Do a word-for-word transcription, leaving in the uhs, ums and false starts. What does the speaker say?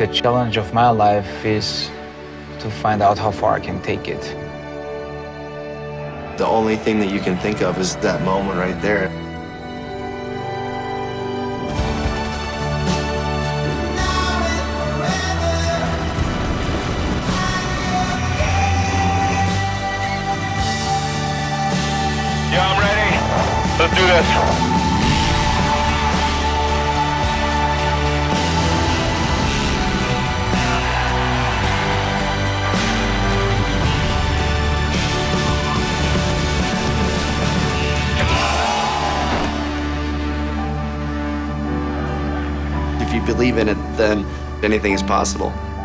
the challenge of my life is to find out how far I can take it. The only thing that you can think of is that moment right there. Yeah, I'm ready. Let's do this. If you believe in it, then anything is possible.